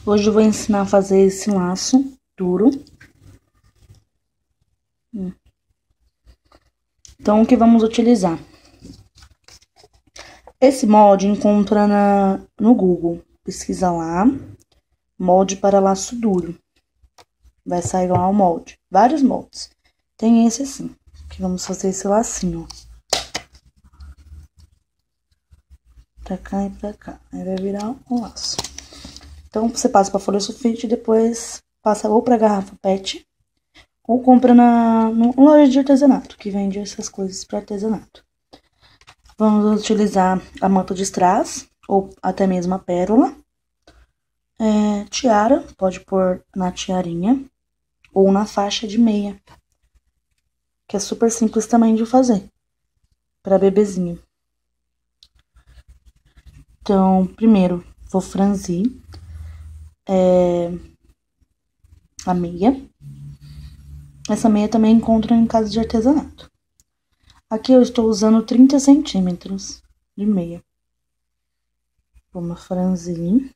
Hoje eu vou ensinar a fazer esse laço duro. Então, o que vamos utilizar? Esse molde encontra no Google. Pesquisa lá, molde para laço duro. Vai sair lá o molde. Vários moldes. Tem esse assim, que vamos fazer esse lacinho, ó. Pra cá e pra cá. Aí vai virar um laço. Então, você passa pra folha sulfite e depois passa ou pra garrafa PET ou compra na loja de artesanato, que vende essas coisas para artesanato. Vamos utilizar a manta de strass ou até mesmo a pérola. Tiara, pode pôr na tiarinha ou na faixa de meia, que é super simples também de fazer para bebezinho. Então, primeiro, vou franzir a meia. Essa meia também encontra em casa de artesanato. Aqui eu estou usando 30 centímetros de meia. Vamos franzir.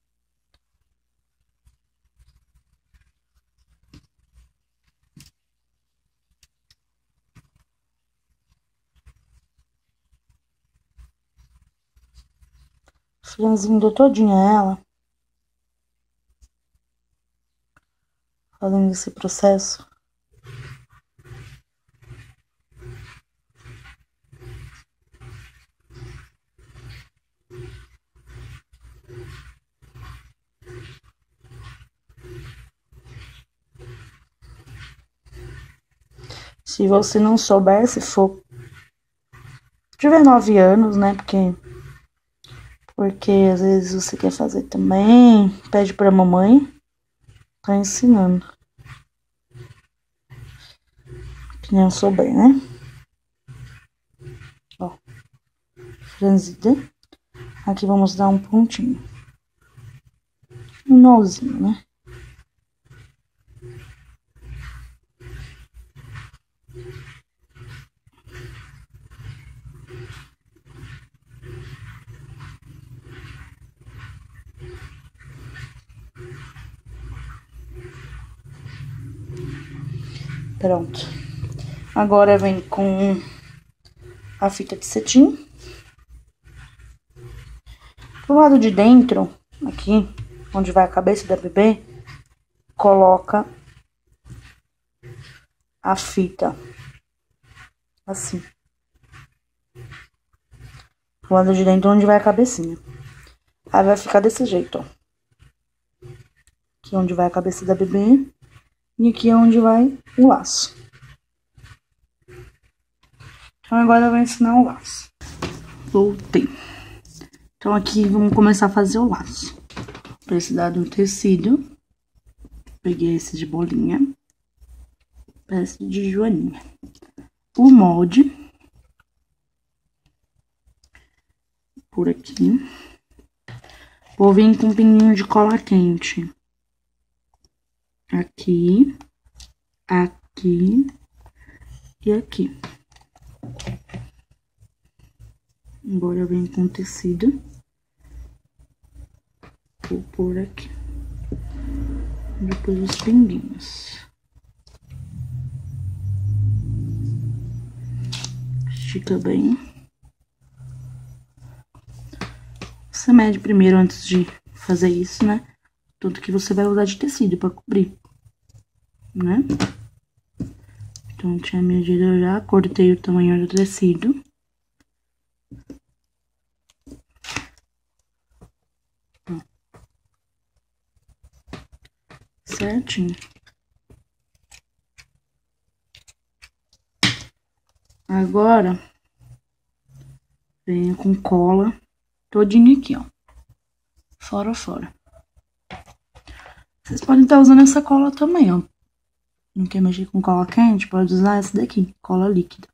Franzindo todinha ela. Fazendo esse processo. Se você não souber, se for... tiver 9 anos, né? Porque às vezes você quer fazer também. Pede pra mamãe. Tá ensinando. Que não souber, né? Ó. Franzida. Aqui vamos dar um pontinho. Um nozinho, né? Pronto. Agora vem com a fita de cetim. Pro lado de dentro, aqui, onde vai a cabeça da bebê, coloca a fita assim. Pro lado de dentro, onde vai a cabecinha. Aí vai ficar desse jeito, ó. Aqui onde vai a cabeça da bebê. E aqui é onde vai o laço. Então, agora eu vou ensinar o laço. Voltei. Então, aqui vamos começar a fazer o laço. Precisar de um tecido. Peguei esse de bolinha. Esse de joaninha. O molde. Por aqui. Vou vir com um pininho de cola quente. Aqui. Aqui. E aqui. Agora eu venho com tecido. Vou pôr aqui. Depois os pinguinhos. Estica bem. Você mede primeiro antes de fazer isso, né? Tudo que você vai usar de tecido pra cobrir, né? Então, tinha medido já, cortei o tamanho do tecido. Certinho. Agora, venho com cola todinho aqui, ó. Fora. Vocês podem estar usando essa cola também, ó. Não quer mexer com cola quente? Pode usar essa daqui, cola líquida.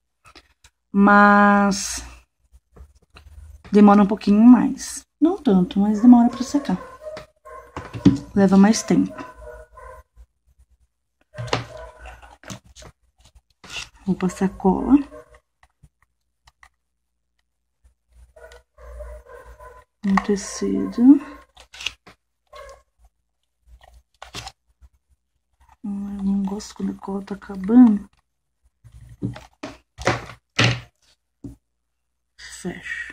Mas demora um pouquinho mais. Não tanto, mas demora pra secar. Leva mais tempo. Vou passar cola. Um tecido. quando a cola tá acabando. Fecho.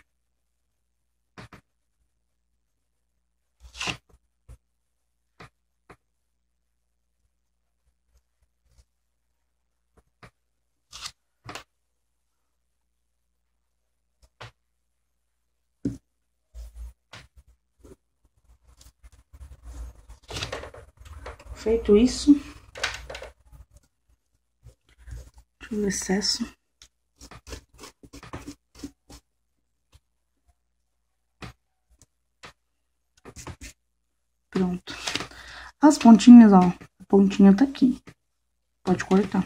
Feito isso, tiro o excesso. Pronto. As pontinhas, ó, a pontinha tá aqui. Pode cortar.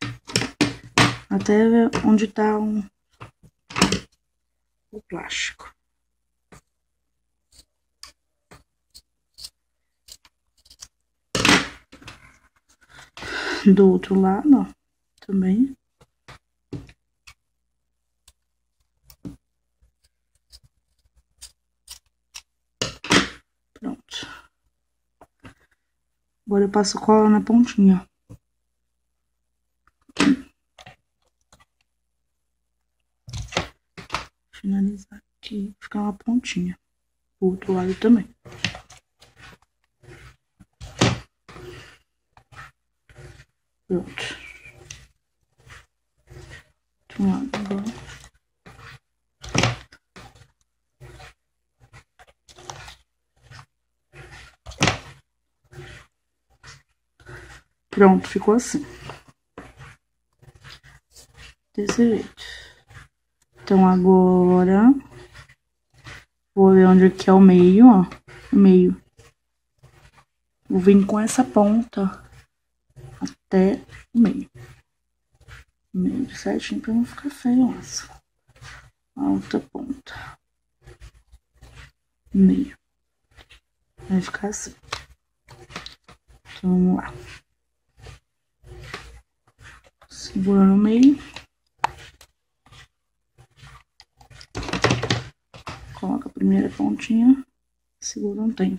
Até ver onde tá o plástico. Do outro lado, ó, também. Pronto. Agora eu passo cola na pontinha. Finalizar aqui, ficar uma pontinha. O outro lado também. Pronto. Outro lado agora. Pronto, ficou assim. Desse jeito. Então, agora... vou ver onde que é o meio, ó. O meio. Vou vir com essa ponta até o meio. Meio certinho pra não ficar feio, nossa. A outra ponta. Meio. Vai ficar assim. Então, vamos lá. Segura no meio. Coloca a primeira pontinha. Segura um tempo.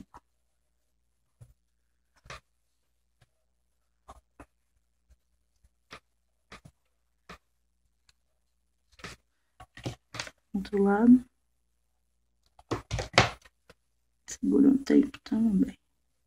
Outro lado. Segura um tempo também.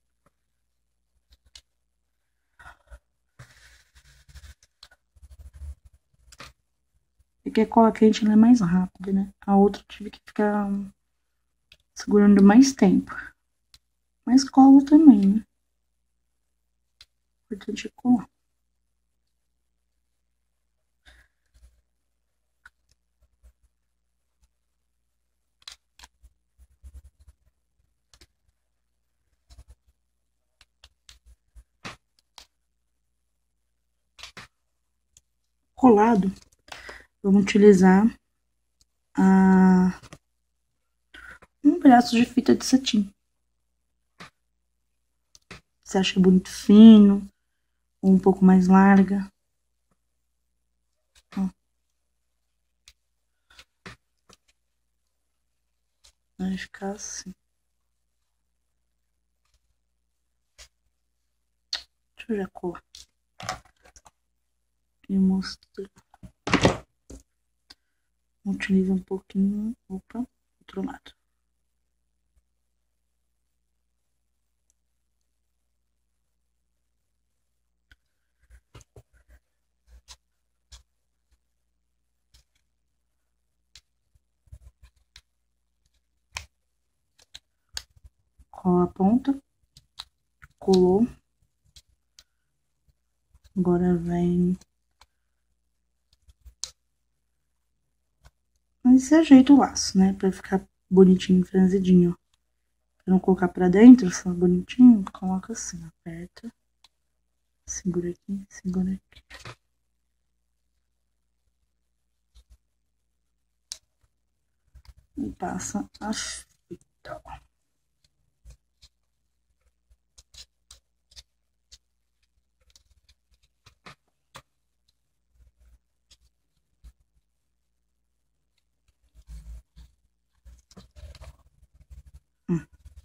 Porque a cola quente ela é mais rápida, né? A outra eu tive que ficar segurando mais tempo. Mas cola também, né? O importante é colar. Colado, vamos utilizar um pedaço de fita de cetim. Você acha bonito fino, ou um pouco mais larga. Ó. Vai ficar assim. Deixa eu já colar. E mostrar. Utiliza um pouquinho. Opa, outro lado. Cola a ponta. Colou. Agora vem... mas você ajeita o laço, né? Pra ficar bonitinho, franzidinho. Pra não colocar pra dentro, só bonitinho, coloca assim, aperta. Segura aqui, segura aqui. E passa a fita.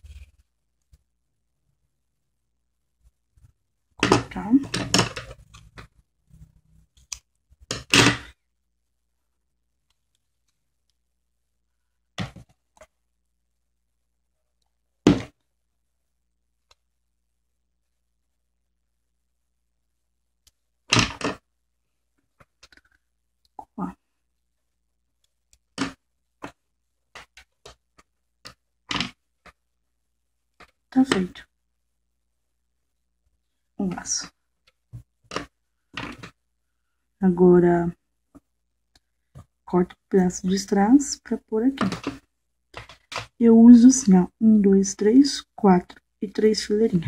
Cortar. tá feito o laço. Agora, corto um pedaço de strass pra pôr aqui. Eu uso assim, ó, 1, 2, 3, 4 e 3 fileirinhas.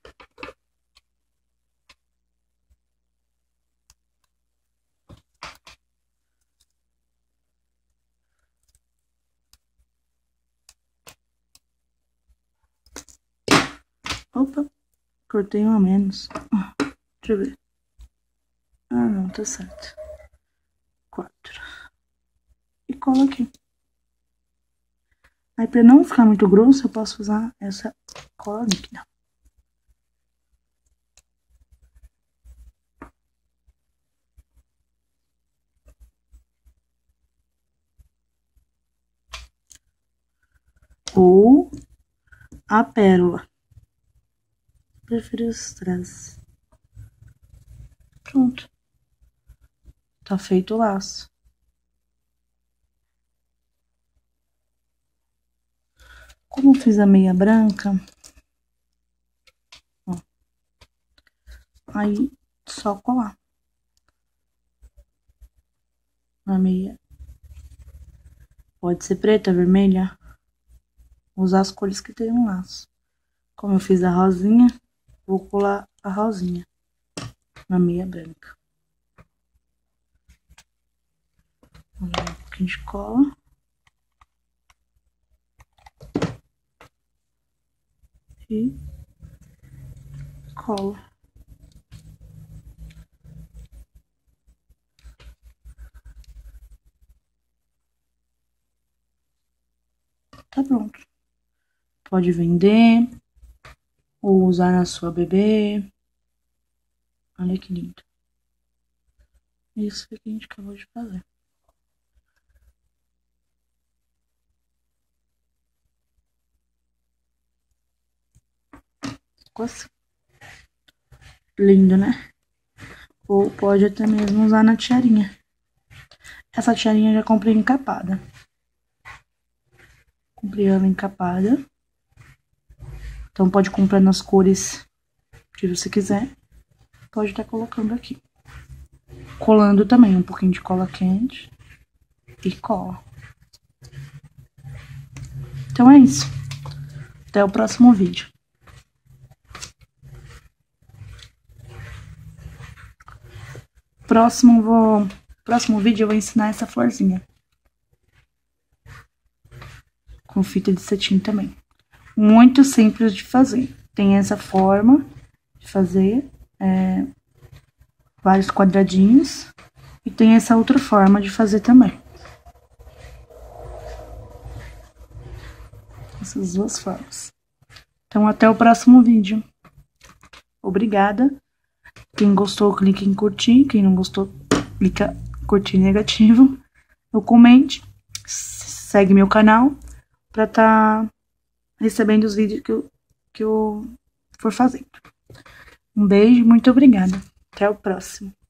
Opa, cortei um a menos. Deixa eu ver. Ah, não, tá certo. 4. E colo aqui. Aí, pra não ficar muito grosso, eu posso usar essa cola líquida. Ou a pérola. Prefiro os strass. Pronto. Tá feito o laço. Como eu fiz a meia branca, ó, aí só colar na meia. Pode ser preta, vermelha, usar as cores que tem no laço. Como eu fiz a rosinha, vou colar a rosinha na meia branca. Vou dar um pouquinho de cola. E colo. Tá pronto. Pode vender ou usar na sua bebê. Olha que lindo. Isso que a gente acabou de fazer. Ficou assim. Lindo, né? Ou pode até mesmo usar na tiarinha. Essa tiarinha eu já comprei encapada. Comprei ela encapada. Então pode comprar nas cores que você quiser. Pode estar colocando aqui. Colando também um pouquinho de cola quente. E cola. Então é isso. Até o próximo vídeo. Próximo vídeo eu vou ensinar essa florzinha. Com fita de cetim também. Muito simples de fazer. Tem essa forma de fazer vários quadradinhos. E tem essa outra forma de fazer também. Essas duas formas. Então, até o próximo vídeo. Obrigada. Quem gostou, clique em curtir. Quem não gostou, clica em curtir negativo. Eu comente. Segue meu canal pra tá recebendo os vídeos que eu for fazendo. Um beijo, muito obrigada. Até o próximo.